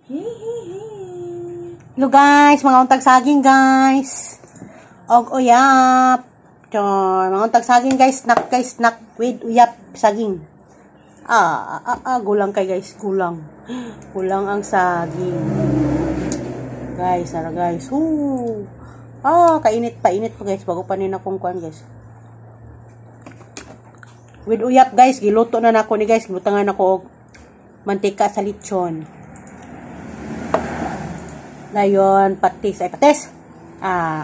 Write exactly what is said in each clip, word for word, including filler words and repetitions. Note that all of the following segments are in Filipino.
Hello guys, mga untag saging guys. Og uyap. Chor, mga untag saging guys, snack guys, snack with uyap saging. Ah, ah, ah, gulang kay guys, gulang. Gulang ang saging. Guys, ara guys. Hoo. Ah, kainit pa, init pa guys, bago pa ni akong kuan guys. With uyap guys, giluto na nako ni guys, gibutangan nako og mantika sa lechon. Dayon, patis. Ay, patis. Ah.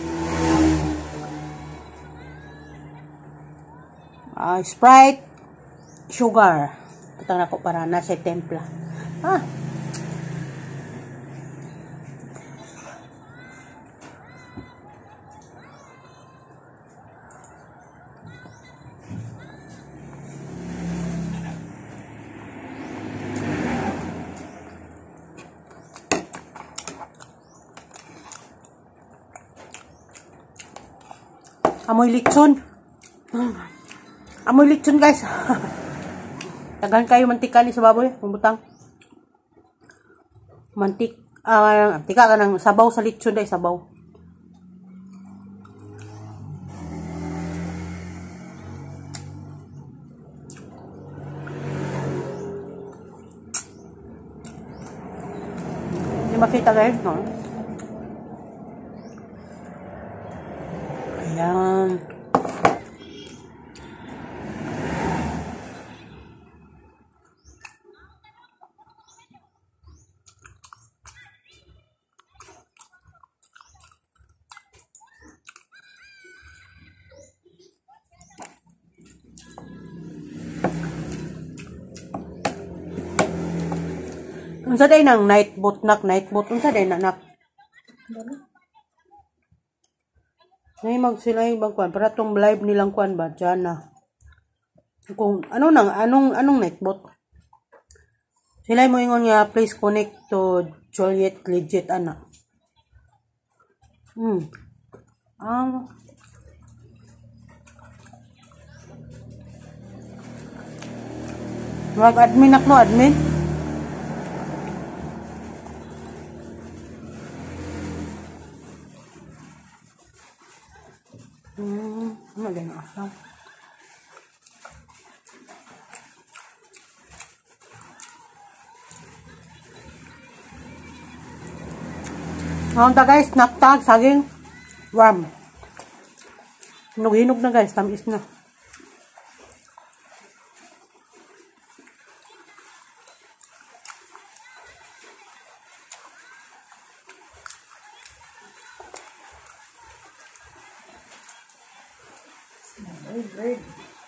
Ah, Sprite. Sugar. Putang nako para na sa templa. Ah. Amoy lechon. Amoy lechon guys. Tagan kayo mantika ni sa baboy, pambutang. Mantik, ah, uh, mantika ka ng sabaw sa lechon dai, sabaw. Hindi makita guys, no? Ayan. Unsa day nang night boat nak, night boat unsa day na nak? Nay mag sila ibang kwan para tong live nilang kwan ba diyan na. Kung ano nang anong anong night boat? Sila mo ingon nga please connect to Juliet legit ana. Hmm. Ah. Mag admin ako admin. Hmm, ano din asal. Ang ta guys, naptag saging warm. Hinog-hinog na guys, tamis na. Great.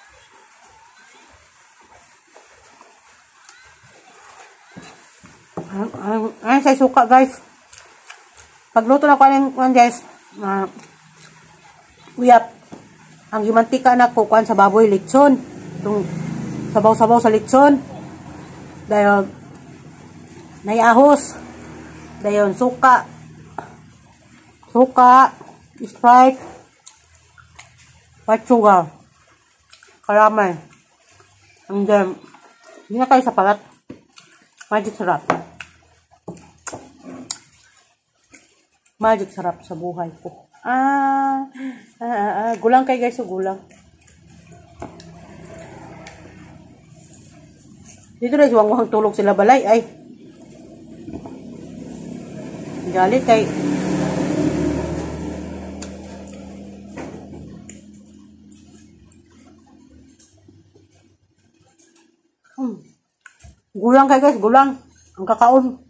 Ay, say suka guys. Pagluto na ko ng guys, uh, uyap. Ang gimantika na ko kuan sa baboy lechon. Itong sabaw-sabaw sa lechon. Dayon nayahos. Dayon suka. Suka, Sprite, white sugar, karamay. And then, hindi na kayo sa palat. Magic sarap. Magic sarap sa buhay ko. Ah, ah, ah, ah. Gulang kay guys, so gulang. Dito na siwang-wang tulog sila balay. Ay. Galit kay. Hmm. Gulang kay guys, gulang. Ang kakaon.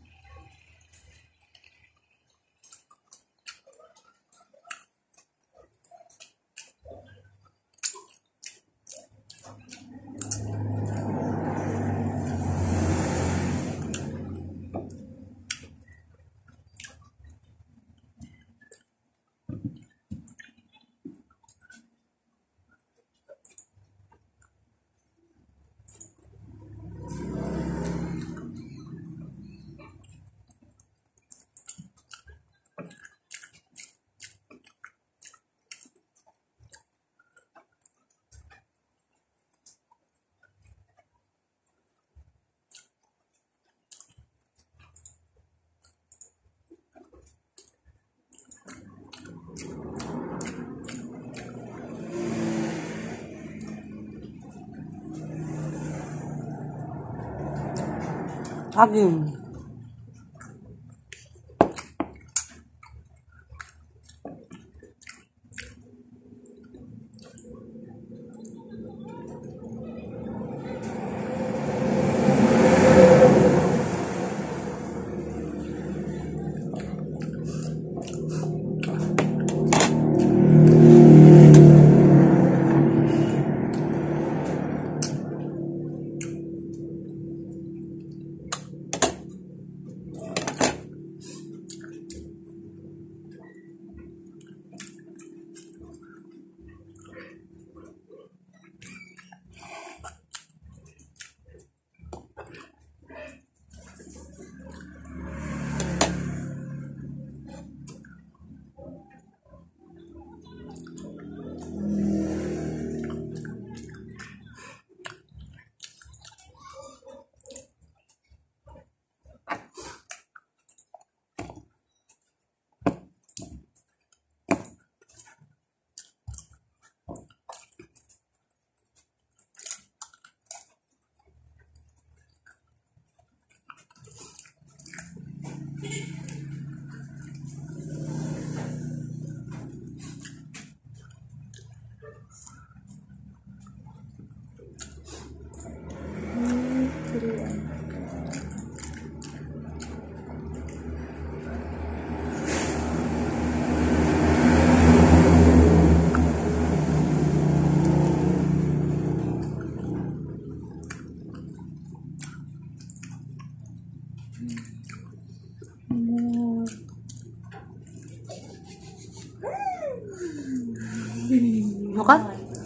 Saging. Makan?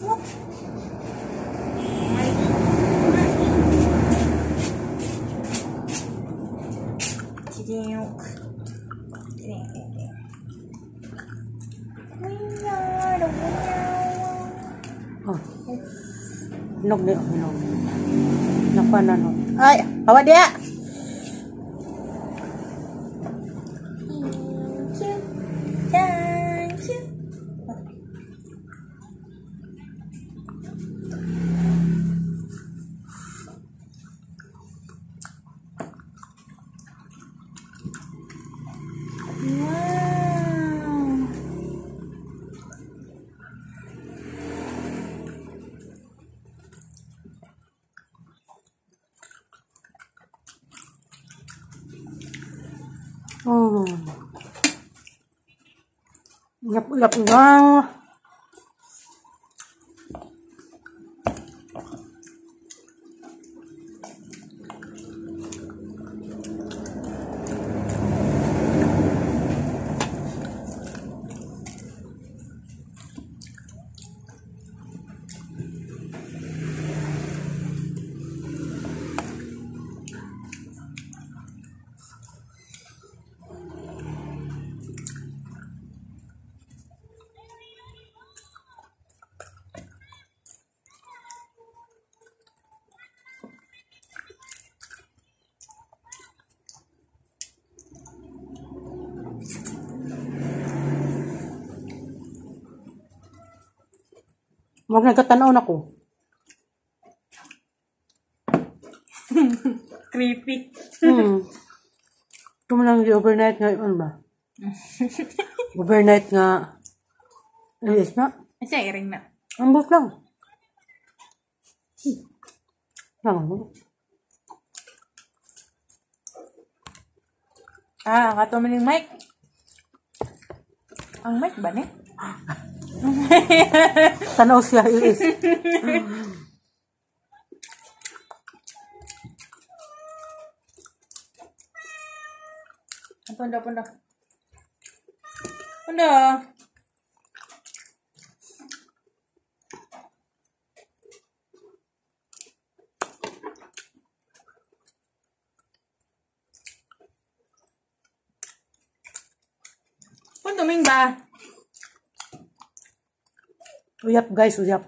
Oh. Hinog dia, hinog. Napa na no? Ay, bawa dia. Oh. Uyap-uyap lang. Huwag nagkatanaw na ko. Creepy. Hmm. Ito mo lang di overnight nga yun ba? Overnight nga. Alis na. Kasi iring na. Ambot lang. Hmm. Lang mo. Ah, ang katumin yung mic. Ang mic ba ne? Tanaw siya ilis. Punda, punda. Punda. Puntuming ba? Uyap guys, uyap.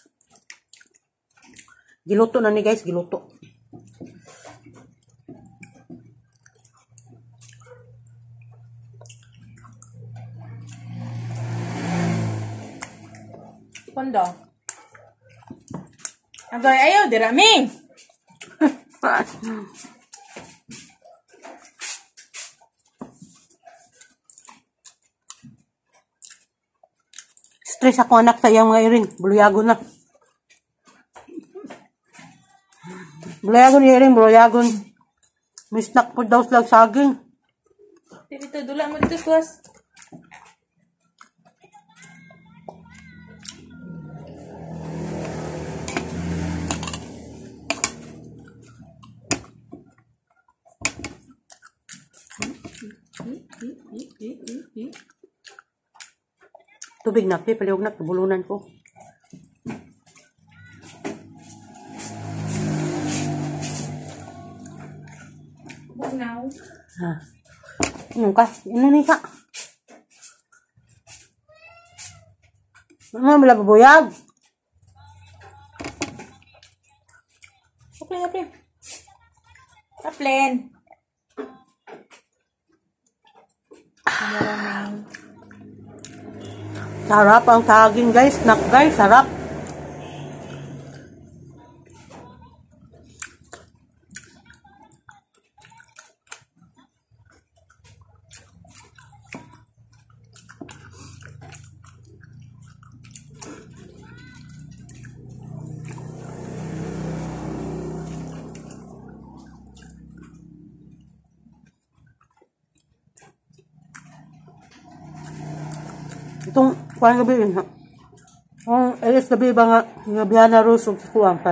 Giluto na ni guys, giluto. Pondo. Agoy, ayaw, dirami. Stress ako anak sa iyang mga iring. Buluyagon na. Buluyagon yung iring, buluyagon. May snack po daw sila saging. Dito, dula mo dito, Kwas. Tubig na, pi, paliwag na, bulunan ko. Now. Ha. Inom ka, inom ni ka. Ano, mula babuyag? Aplen, aplen. Aplen. Sarap ang saging guys, snack guys, sarap. Itong kuhaan gabi yun ha. Ang alis gabi ba nga, gabihan na rusog sa kuhaan pa.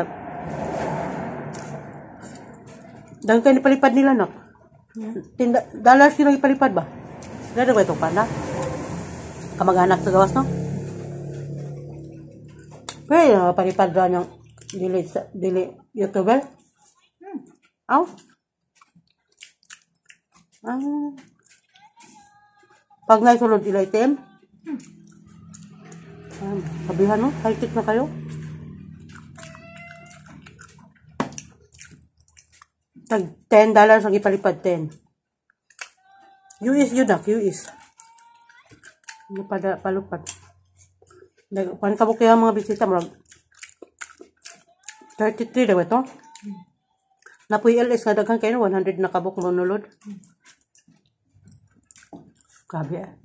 Dahil kayo nipalipad nila nak. Tinda, dollars sila ipalipad ba? Gano'n ba itong panda? Kamag-anak sa gawas no? Pero palipad ra ng dili, dili YouTuber? Hmm. Aw? Ah. Pag naisulod ila item? Um, sabihan no, high-tech na kayo. Tag ten dollars ang ipalipad, ten. U S yun na, U S. Hindi pa da, palupad. Paano ka mo kaya mga bisita mo? thirty-three daw ito. Napoy L S nga daghan kayo, one hundred na kabuk mo nulod. Grabe eh.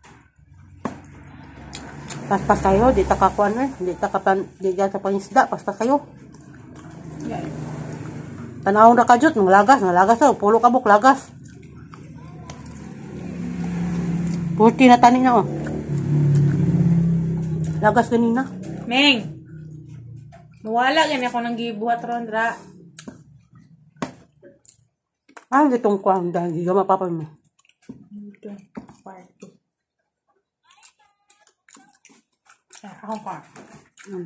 Paspas kayo, di ta kakuan eh. Di ta kapan, di ta sa pangisda, paspas kayo. Tanawang na kajut, ng lagas, ng lagas oh, pulo kabuk, lagas. Purti na tani na oh. Lagas ganina. Meng! Mawala gani ako ng gibuhat ron, dra. Ah, gitong kuan, dahil di ka mapapan mo. Ito, party. Ah, ako pa. Hmm.